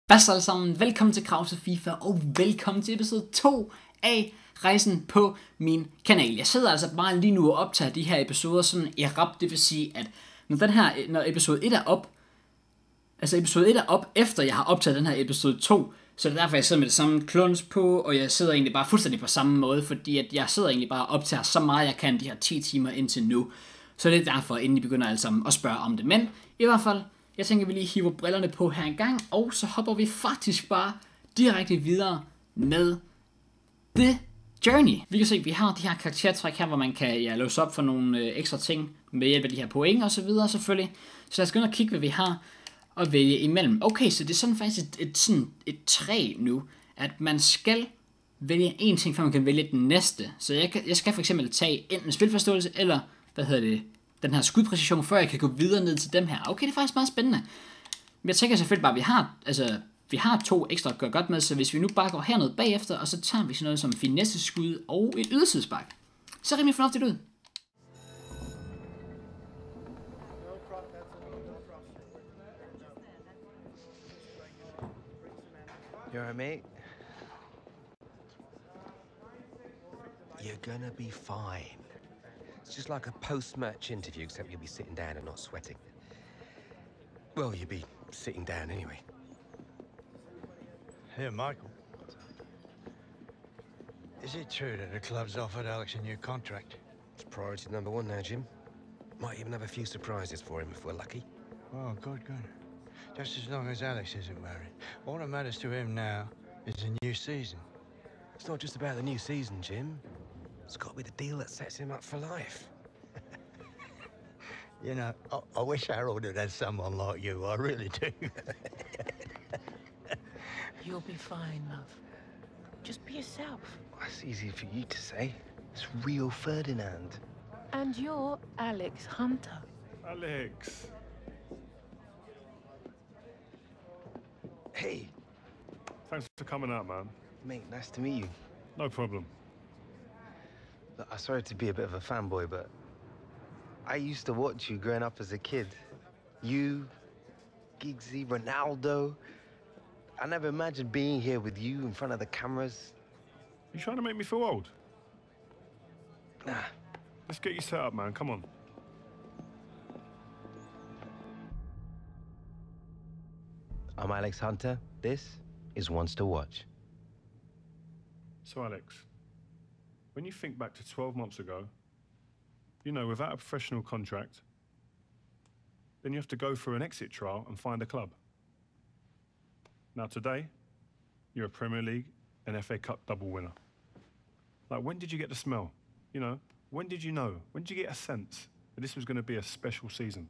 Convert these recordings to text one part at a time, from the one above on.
Hvad så alle sammen? Velkommen til Krause FIFA, og velkommen til episode 2 af rejsen på min kanal. Jeg sidder altså bare lige nu og optager de her episoder sådan i rap. Det vil sige, at når episode 1 er op, efter jeg har optaget den her episode 2, så er det derfor, jeg sidder med det samme kluns på, og jeg sidder egentlig bare fuldstændig på samme måde, fordi at jeg sidder egentlig bare og optager så meget, jeg kan de her 10 timer indtil nu. Så det er derfor, inden I begynder alle sammen at spørge om det. Men i hvert fald, jeg tænker, vi lige hiver brillerne på her en gang, og så hopper vi faktisk bare direkte videre med The Journey. Vi kan se, at vi har de her karaktertræk her, hvor man kan låse op for nogle ekstra ting med hjælp af de her point og så videre selvfølgelig. Så lad os gå ind og kigge, hvad vi har og vælge imellem. Okay, så det er sådan faktisk et træ nu, at man skal vælge en ting, før man kan vælge den næste. Så jeg skal for eksempel tage enten spilforståelse eller, den her skudpræcision, før jeg kan gå videre ned til dem her. Okay, det er faktisk meget spændende. Men jeg tænker selvfølgelig bare, at vi har 2 ekstra at gøre godt med, så hvis vi nu bare går herned bagefter, og så tager vi sådan noget som finesse-skud og et ydersidespark, så rimelig fornuftigt ud. You alright, mate? You're gonna be fine. It's just like a post-match interview, except you'll be sitting down and not sweating. Well, you'll be sitting down anyway. Here, Michael. Is it true that the club's offered Alex a new contract? It's priority number 1 now, Jim. Might even have a few surprises for him if we're lucky. Oh, good, good. Just as long as Alex isn't worried. All that matters to him now is a new season. It's not just about the new season, Jim. It's got to be the deal that sets him up for life. You know, I wish Harold had someone like you. I really do. You'll be fine, love. Just be yourself. That's easy for you to say. It's real Ferdinand. And you're Alex Hunter. Alex. Hey. Thanks for coming out, man. Mate, nice to meet you. No problem. Look, I'm sorry to be a bit of a fanboy, but I used to watch you growing up as a kid. You, Giggsy, Ronaldo. I never imagined being here with you in front of the cameras. You trying to make me feel old? Nah. Let's get you set up, man. Come on. I'm Alex Hunter. This is Ones to Watch. So, Alex, when you think back to 12 months ago, you know, without a professional contract, then you have to go through an exit trial and find a club. Now, today, you're a Premier League and FA Cup double winner. Like, when did you get the smell? You know, when did you know? When did you get a sense that this was going to be a special season?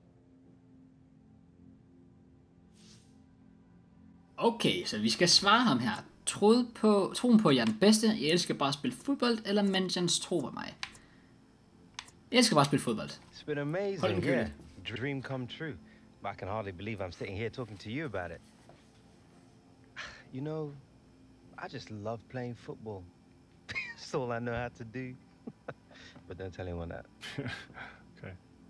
Okay, så vi skal svare ham her. Troen på, at jeg er den bedste. Jeg elsker bare at spille fodbold, eller managerens tro på mig. Jeg elsker bare at spille fodbold. It's been amazing, yeah. Dream come true. But I can hardly believe I'm sitting here talking to you about it. You know, I just love playing football. It's all I know how to do. But don't tell anyone that. Okay.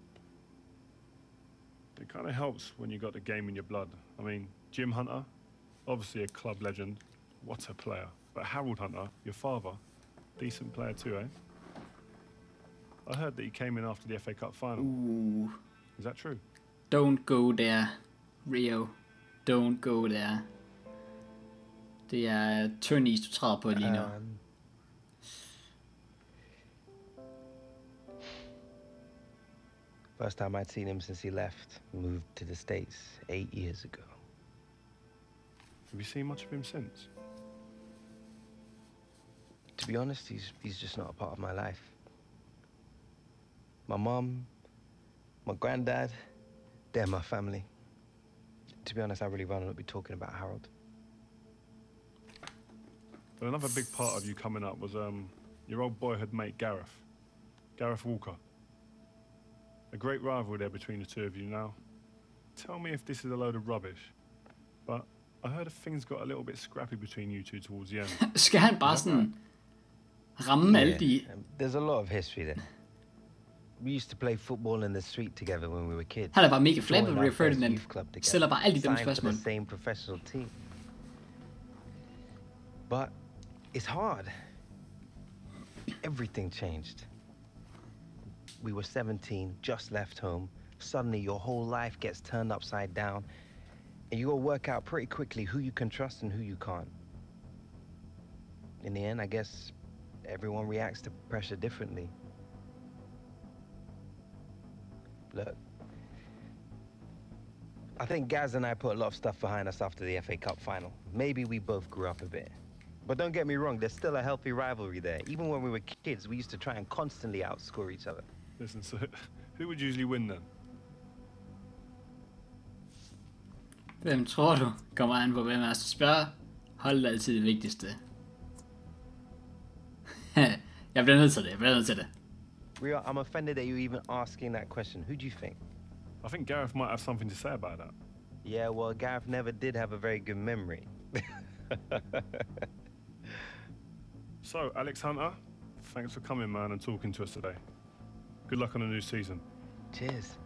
It kind of helps when you got the game in your blood. I mean, Jim Hunter, obviously a club legend. What a player. But Harold Hunter, your father, decent player too, eh? I heard that he came in after the FA Cup final. Ooh. Is that true? Don't go there, Rio. Don't go there. Det er Tønis, du træder på lige nu. First time I'd seen him since he left. Moved to the States 8 years ago. Have you seen much of him since? To be honest, he's just not a part of my life. My mom, my granddad, they're my family. To be honest, I really rather not be talking about Harold. But another big part of you coming up was your old boyhood mate Gareth Walker. A great rivalry there between the two of you now. Tell me if this is a load of rubbish, but I heard things got a little bit scrappy between you two towards the end. Skal han bare sådan ramme alle de... There's a lot of history there. We used to play football in the street together when we were kids. Han er bare mega flabet Joined på our Rio first Ferdinand. youth club together. Stiller bare alle de dumme Signed for spørgsmål. the same professional team. But it's hard. Everything changed. We were 17, just left home. Suddenly your whole life gets turned upside down. And you gotta work out pretty quickly who you can trust and who you can't. In the end, I guess everyone reacts to pressure differently. Look, I think Gaz and I put a lot of stuff behind us after the FA Cup final. Maybe we both grew up a bit. But don't get me wrong, there's still a healthy rivalry there. Even when we were kids, we used to try and constantly outscore each other. Listen, so who would usually win then? Hvem tror du kommer an på, hvem er at spørge? Hold er altid det vigtigste. Jeg bliver nødt til det. Rio, I'm offended that you're even asking that question. Who do you think? I think Gareth might have something to say about that. Yeah, well, Gareth never did have a very good memory. So, Alex Hunter, thanks for coming, man, and talking to us today. Good luck on the new season. Cheers.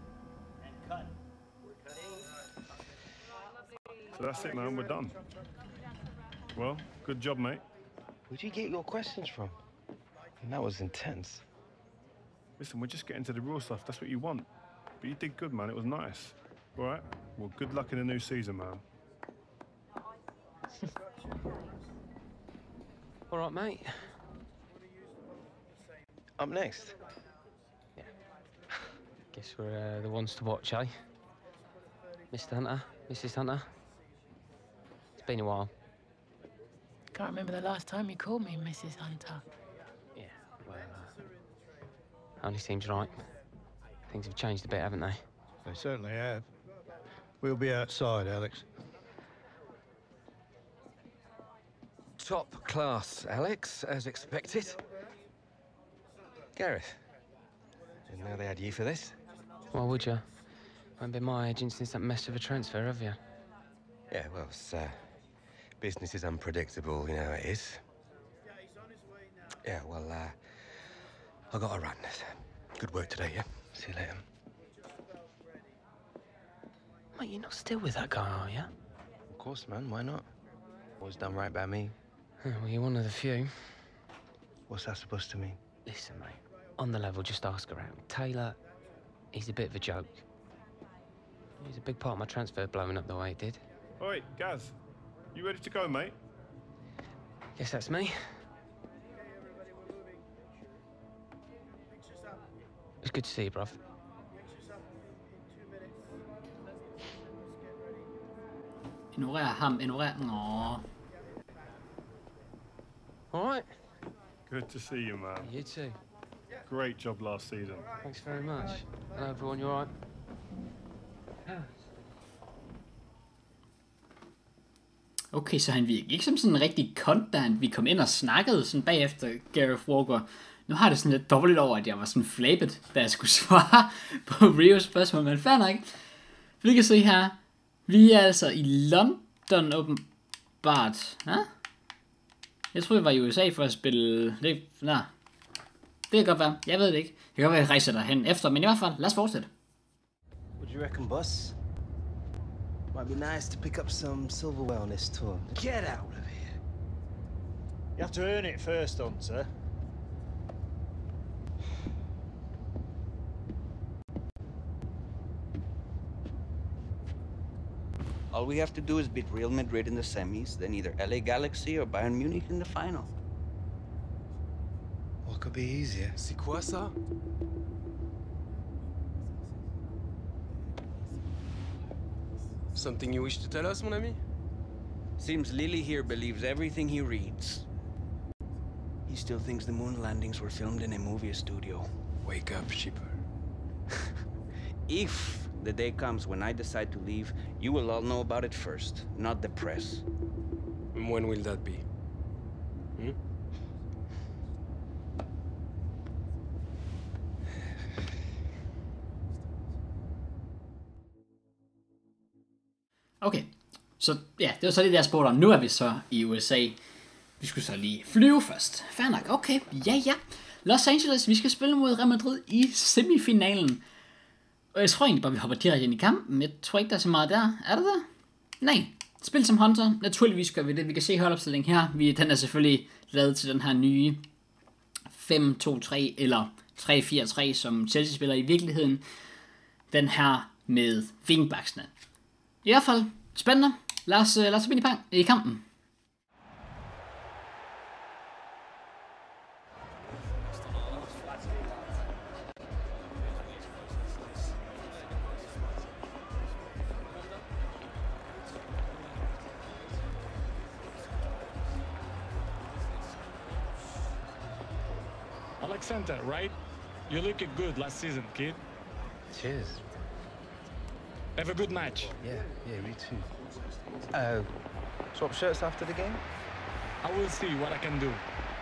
So that's it, man. We're done. Well, good job, mate. Where'd you get your questions from? That was intense. Listen, we're just getting to the real stuff. That's what you want. But you did good, man. It was nice. All right? Well, good luck in the new season, man. All right, mate. Up next. Guess we're the ones to watch, eh? Mr. Hunter, Mrs. Hunter. It's been a while. Can't remember the last time you called me Mrs. Hunter. Yeah, well, only seems right. Things have changed a bit, haven't they? They certainly have. We'll be outside, Alex. Top class, Alex, as expected. Gareth, didn't know they had you for this. Why would you? Won't be my agent since that mess of a transfer, have you? Yeah, well, business is unpredictable, you know how it is. Yeah, well, I got a run. Good work today, yeah? See you later. Mate, you're not still with that guy, are you? Of course, man. Why not? Always done right by me. Well, you're one of the few. What's that supposed to mean? Listen, mate, on the level, just ask around. Taylor, he's a bit of a joke. He's a big part of my transfer blowing up the way it did. All right, Gaz, you ready to go, mate? Guess that's me. It's good to see you, bruv. Ignorer ham, ignorer... Nå. All right. Good to see you, man. You too. Great job last season. Thanks very much. Hello, everyone. You all right? Okay, så han virkede ikke som sådan en rigtig kont, da vi kom ind og snakkede sådan bagefter Gareth Walker. Nu har det sådan lidt dårligt over, at jeg var sådan flabet, da jeg skulle svare på Rios spørgsmål, men fair nok. Vi kan se her, vi er altså i London åbenbart. Ja? Jeg tror, jeg var i USA for at spille... Det kan godt være. Jeg ved det ikke. Det kan godt være, at jeg rejser derhen efter, men i hvert fald, lad os fortsætte. What do you reckon, boss? Might be nice to pick up some silverware on this tour. Get out of here. You have to earn it first, Hunter. All we have to do is beat Real Madrid in the semis, then either LA Galaxy or Bayern Munich in the final. What could be easier? C'est quoi ça? Something you wish to tell us, mon ami? Seems Lily here believes everything he reads. He still thinks the moon landings were filmed in a movie studio. Wake up, shipper. If the day comes when I decide to leave, you will all know about it first, not the press. And when will that be? Okay, så ja, det var så det der spurgte om. Nu er vi så i USA. Vi skulle så lige flyve først. Fair nok, okay, ja. Los Angeles, vi skal spille mod Real Madrid i semifinalen. Og jeg tror egentlig bare, vi hopper direkte ind i kampen. Jeg tror ikke, der er så meget der. Er det der? Nej. Spil som Hunter. Naturligvis gør vi det. Vi kan se holdopstillingen her. Den er selvfølgelig lavet til den her nye 5-2-3 eller 3-4-3, som Chelsea spiller i virkeligheden. Den her med wingbacksene. I hvert fald spændende. Lad os spille i kampen. Alexander, right? You looked good last season, kid. Cheers. Have a good match. Yeah, me too. Swap shirts after the game? I will see what I can do.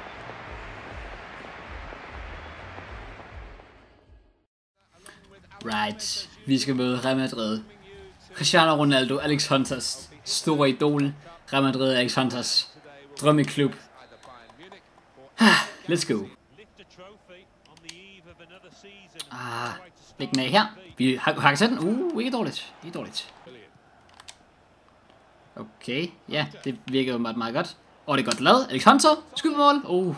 Right. Vi skal møde Real Madrid. Cristiano Ronaldo, Alex Hunters store idol. Real Madrid, Alex Hunters drømmeklub. Let's go. Læg den af her. Vi har sat den. Ikke dårligt. Ikke dårligt. Okay. Ja, det virker jo meget godt. Det er godt lavet. Alex Hunter. Skud på mål.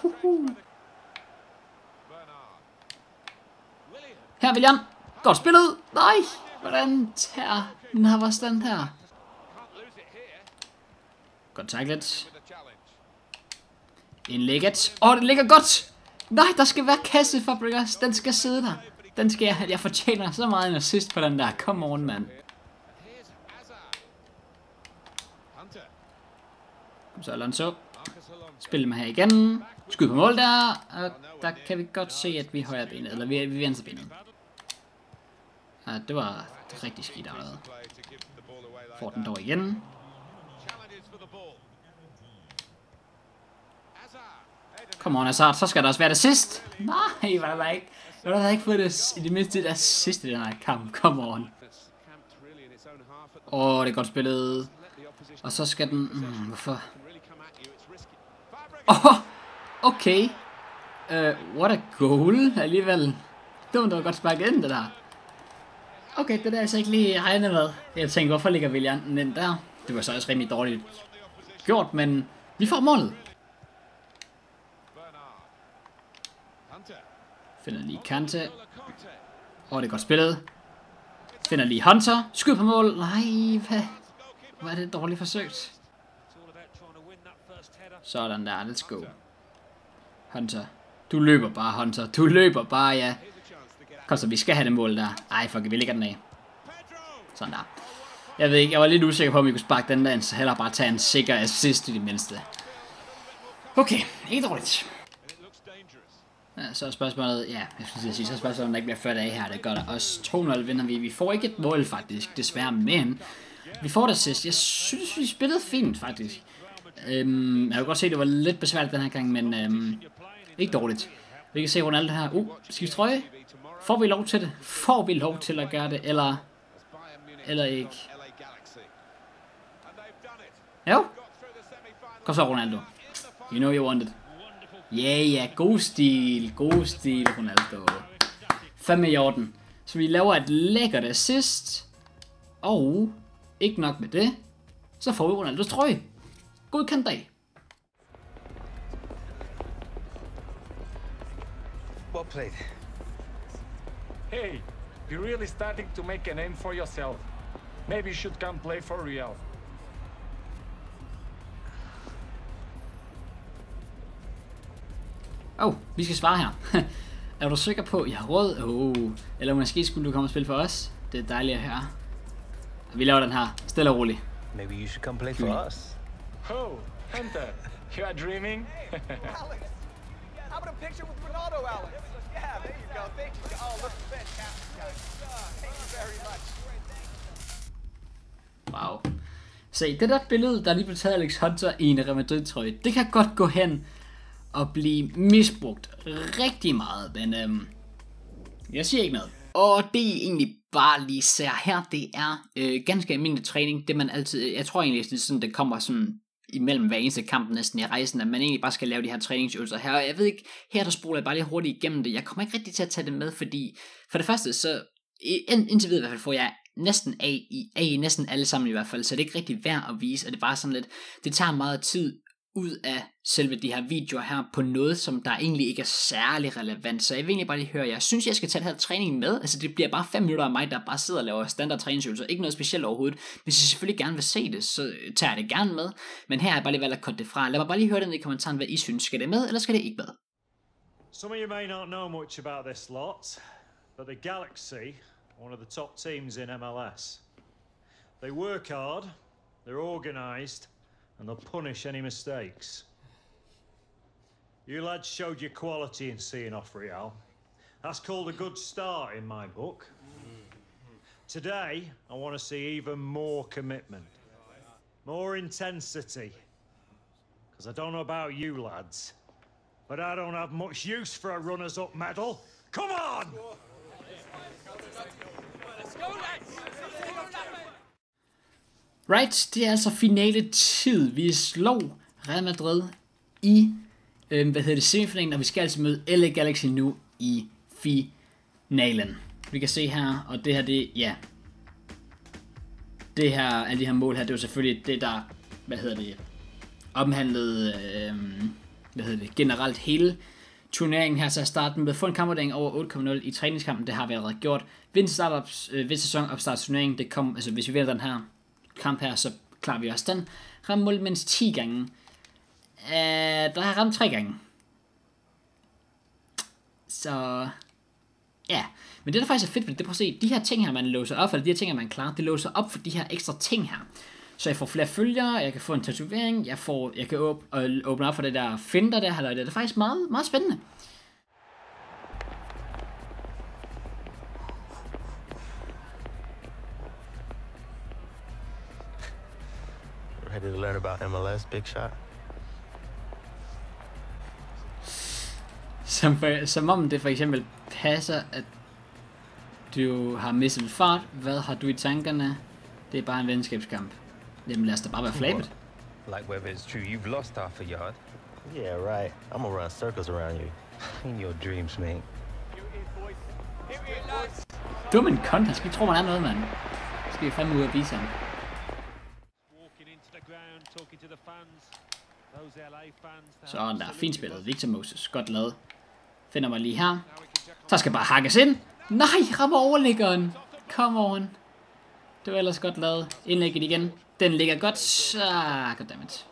Her, William. Godt spillet. Nej. Hvordan tager Navas den her? Godt taklet. Indlægget. Det ligger godt. Nej, der skal være kasse, Fabregas. Den skal sidde der. Den skal jeg fortjener så meget en assist på den der. Come on, mand. Kom så, Alonso. Spil med her igen. Skud på mål der. Og der kan vi godt se, at vi er højre benet. Eller vi er venstre benet. Det var rigtig skidt allerede. Får den dog igen. Come on, Hazard, så skal der også være det sidst. Nej, var der ikke. Jeg har ikke fået det i det mindste det sidste i den her kamp. Come on. Det er godt spillet. Og så skal den... hvorfor? Okay. What a goal. Alligevel. Det var godt sparket ind, det der. Okay, det der er altså ikke lige regnet med. Jeg tænkte, hvorfor ligger William ind der? Det var så også rimelig dårligt gjort, men vi får målet. Finder lige Kante. Det er godt spillet. Finder lige Hunter. Skud på mål. Nej, hvad er det dårligt forsøgt. Sådan der, let's go. Hunter. Du løber bare, Hunter. Du løber bare, ja. Kom så, vi skal have det mål der. Ej, fuck, vi lægger den af. Sådan der. Jeg ved ikke, jeg var lidt usikker på, om vi kunne sparke den der ind, så hellere bare tage en sikker assist i det mindste. Okay, ikke dårligt. Ja, så er spørgsmålet, ja, jeg skal sige, så er spørgsmålet, om der ikke bliver ført af her. Det gør der også 2-0 vinder vi. Vi får ikke et mål faktisk, desværre, men vi får det sidst. Jeg synes, vi spillede fint faktisk. Jeg kan godt se, at det var lidt besværligt den her gang, men ikke dårligt. Vi kan se Ronaldo her. Skift trøje. Får vi lov til det? Får vi lov til at gøre det, eller ikke? Jo. Kom så, Ronaldo. You know you want it. Ja, god stil, Ronaldo. 5 i orden. Så vi laver et lækkert assist. Og ikke nok med det, så får vi Ronaldos trøje. Godkendt dag. Well played. Hey, you're really starting to make a name for yourself. Maybe you should come play for Real. Vi skal svare her. Er du sikker på, at jeg har råd? Eller måske skulle du komme og spille for os? Det er dejligt at høre. Vi laver den her stille og roligt. Maybe you should come play for us. Hunter, you are dreaming? Alex, how about a picture with Ronaldo, Alex? Yeah, there you go. Thank you. Oh, look fantastic, guys. Thank you very much. Wow. Se, det der billede, der lige blev taget Alex Hunter i en Real Madrid-trøje, det kan godt gå hen og blive misbrugt rigtig meget, men jeg siger ikke noget. Og det I egentlig bare lige ser her, det er ganske almindelig træning, det man altid, jeg tror egentlig sådan, det kommer sådan imellem hver eneste kamp næsten i rejsen, at man egentlig bare skal lave de her træningsøvelser her. Og jeg ved ikke, her der spoler jeg bare lige hurtigt igennem det. Jeg kommer ikke rigtig til at tage det med, fordi for det første, så indtil videre i hvert fald får jeg næsten A i næsten alle sammen i hvert fald, så det er ikke rigtig værd at vise, og det er bare sådan lidt, det tager meget tid ud af selve de her videoer her på noget, som der egentlig ikke er særlig relevant. Så jeg vil egentlig bare lige høre, jeg synes, jeg skal tage det her træning med. Altså det bliver bare 5 minutter af mig, der bare sidder og laver standard træningsøvelser. Ikke noget specielt overhovedet. Hvis I selvfølgelig gerne vil se det, så tager jeg det gerne med. Men her er jeg bare lige valgt at cutte det fra. Lad mig bare lige høre det ned i kommentaren, hvad I synes. Skal det med, eller skal det ikke med? Some of you may not know much about this lot, but the Galaxy, one of the top teams in MLS. They work hard, they're organised, and they'll punish any mistakes. You lads showed your quality in seeing off Real. That's called a good start in my book. Today, I want to see even more commitment, more intensity. Because I don't know about you lads, but I don't have much use for a runners-up medal. Come on! Right, det er altså finale tid. Vi slår Real Madrid i semifinalen, og vi skal altså møde LA Galaxy nu i finalen. Vi kan se her, og det her, det her, alle de her mål her, det er jo selvfølgelig det, der, omhandlede, generelt hele turneringen her til at starte med. Få en kampvurdering over 8,0 i træningskampen, det har vi allerede gjort. Ved sæsonopstartsturneringen, det kom, altså hvis vi vinder den her kamp her, så klarer vi også den. Ramme mål mindst 10 gange. Der har ramt 3 gange. Så ja, men det der faktisk er fedt ved det, prøv at se, de her ting her, man låser op, eller de her ting her, man klarer, det låser op for de her ekstra ting her. Så jeg får flere følgere, jeg kan få en tatovering, jeg kan åbne op for det der finder der, eller det er faktisk meget, meget spændende. Ready to learn about MLS, big shot? Som om det for eksempel passer, at du har mistet fart. Hvad har du i tankerne? Det er bare en venskabskamp. Jamen lad os da bare være flabet. Like whether it's true you've lost half a yard. Yeah, right. I'm gonna run circles around you. In your dreams, mate. Dum en kont, han skal ikke tro, man er noget, mand. Skal vi fandme ud af vise ham. Sådan der, fint spillet. Victor Moses, godt lavet. Finder mig lige her. Så skal bare hakkes ind. Nej, rammer overliggeren. Come on. Det var ellers godt lavet. Indlægget igen. Den ligger godt. Så, goddammit.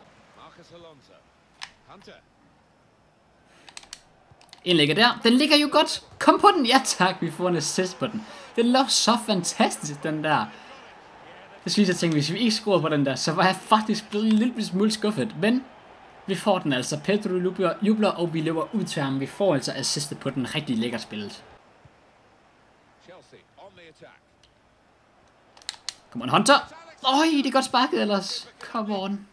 Indlægget der. Den ligger jo godt. Kom på den. Ja tak, vi får en assist på den. Den lå så fantastisk, den der. Jeg skulle lige tænke, hvis vi ikke scorede på den der, så var jeg faktisk blevet en lille smule skuffet. Men vi får den altså. Pedro jubler, og vi løber ud til ham. Vi får altså assistet på den. Rigtig lækkert spillet. Come on, Hunter. Øj, det er godt sparket ellers. Come on.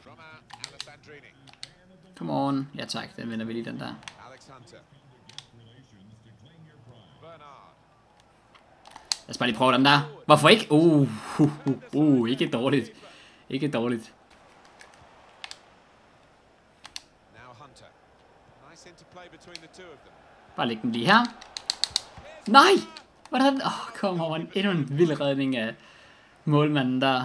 Come on. Ja tak, den vinder vi lige, den der. Lad os bare lige prøve den der. Hvorfor ikke? Ikke dårligt. Ikke dårligt. Bare læg den lige her. Nej! Hvordan? Come on. Endnu en vild redning af målmanden der.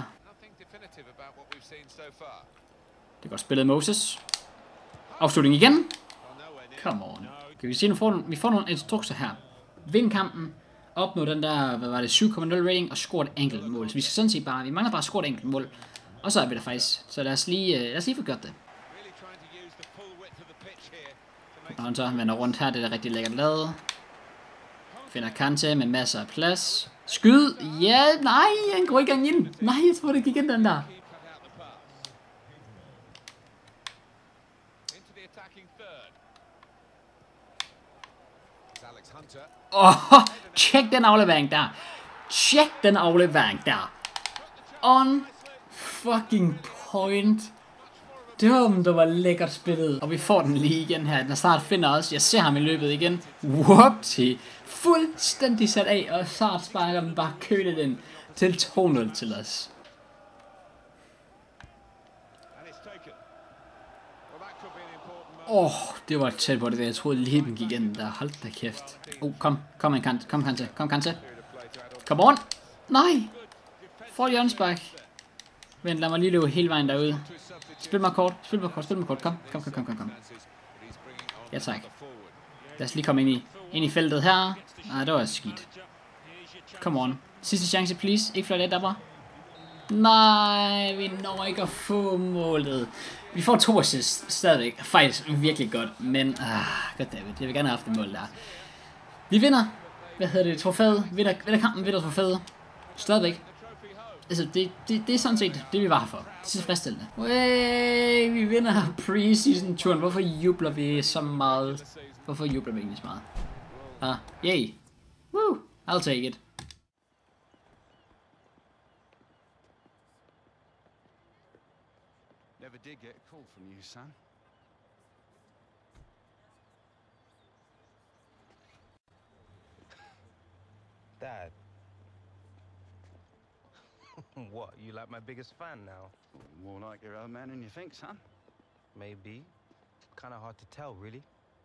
Det er godt spillet, Moses. Afslutning igen. Come on. Kan vi se, vi får nogle instrukser her. Vind kampen. Opnå den der, 7,0 rating og score et enkelt mål. Så vi skal sådan set bare, vi mangler bare at score et enkelt mål. Og så er vi der faktisk. Så lad os lige få gjort det. Og så vender rundt her, det er rigtig lækkert lavet. Finder Kante med masser af plads. Skyd! Ja, nej, han går ikke engang ind. Nej, jeg tror det gik ind den der. Tjek den aflevering der. Tjek den aflevering der. On fucking point. Det var lækkert spillet. Og vi får den lige igen her. Den snart finder os. Jeg ser ham i løbet igen. Whoopsie. Fuldstændig sat af. Og snart sparker den bare kølet den til 2-0 til os. Det var tæt på det der. Jeg troede lige, den gik ind der. Hold da kæft. Kom en kant. Kom Kante. Come on. Nej. For hjørnespark. Vent, lad mig lige løbe hele vejen derude. Spil mig kort. Kom. Ja, tak. Lad os lige komme ind i feltet her. Nej, det var skidt. Come on. Sidste chance, please. Ikke flere let der. Nej, vi når ikke at få målet. Vi får 2 assists stadigvæk. Faktisk virkelig godt. Men, goddammit. Jeg vil gerne have haft et mål der. Vi vinder. Hvad hedder det? Trofæet. Vinder kampen. Vinder trofæet. Stadigvæk. Altså, det er sådan set det, vi var her for. Det er tilfredsstillende. Vi vinder preseason-turen. Hvorfor jubler vi så meget? Hvorfor jubler vi egentlig så meget? Yay. Woo. I'll take it. Never did get a call from you, son. Dad. What, you like my biggest fan now? More like your old man than you think, son. Maybe. Kind of hard to tell, really.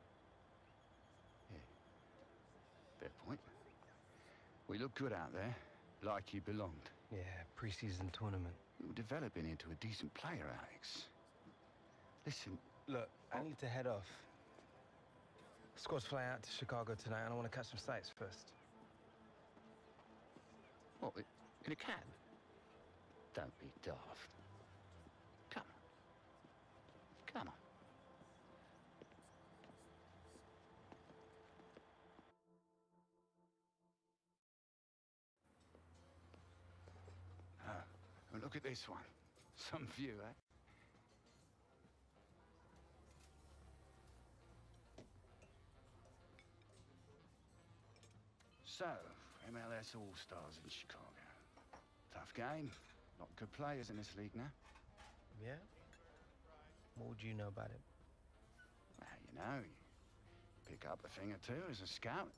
Yeah. Fair point. We look good out there, like you belonged. Yeah, pre-season tournament. You're developing into a decent player, Alex. Listen, look, I need to head off. Squad's flying out to Chicago tonight, and I want to catch some sights first. What, in a cab? Don't be daft. Come on. Look at this one. Some view, eh? So, MLS All-Stars in Chicago. Tough game. Lot of good players in this league now. Yeah? What would you know about it? Well, you know, you pick up a thing or two as a scout.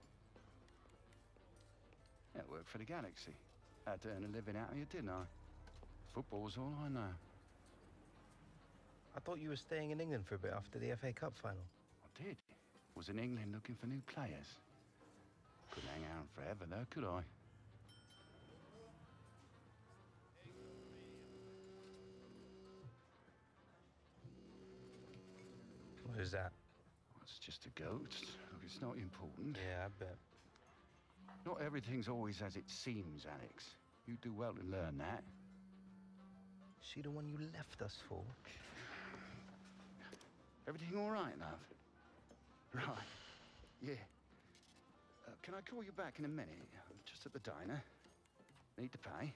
Yeah, worked for the Galaxy. Had to earn a living out of you, didn't I? Football's all I know. I thought you were staying in England for a bit after the FA Cup final. I did. Was in England looking for new players. Couldn't hang out forever though, could I? What is that? Well, it's just a goat. Look, it's not important. Yeah, I bet. Not everything's always as it seems, Alex. You do well to learn that. She the one you left us for? Everything all right, love? Right. Yeah. Can I call you back in a minute? I'm just at the diner. Need to pay.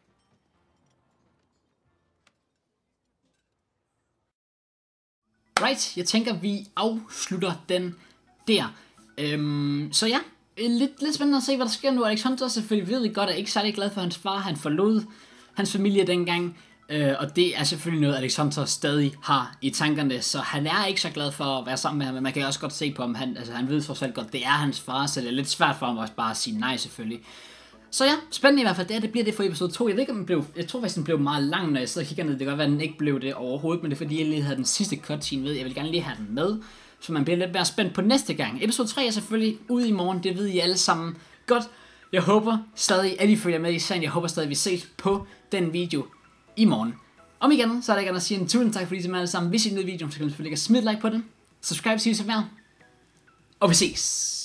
Right, jeg tænker, vi afslutter den der. Så ja, lidt spændende at se, hvad der sker nu. Alex Hunter selvfølgelig ved godt, er ikke særlig glad for hans far. Han forlod hans familie dengang. Og det er selvfølgelig noget, Alex Hunter stadig har i tankerne. Så han er ikke så glad for at være sammen med ham. Men man kan også godt se på ham. Han ved trods alt godt, det er hans far. Så det er lidt svært for ham også bare at sige nej selvfølgelig. Så ja, spændende i hvert fald. Det bliver det for episode 2. Jeg ved ikke, om den blev... Jeg tror faktisk, den blev meget lang, når jeg sidder og kigger ned. Det kan godt være, at den ikke blev det overhovedet. Men det er fordi, jeg lige havde den sidste cutscene ved. Jeg vil gerne lige have den med. Så man bliver lidt mere spændt på næste gang. Episode 3 er selvfølgelig ude i morgen. Det ved I alle sammen godt. Jeg håber stadig, at I følger med i serien. Jeg håber stadig, at vi ses på den video i morgen. Om igen, så er der ikke andet at sige en tusind tak, fordi I er med alle sammen. Hvis I nød videoen, så kan I selvfølgelig ikke smide like på den. Subscribe, sig så mere. Og vi ses.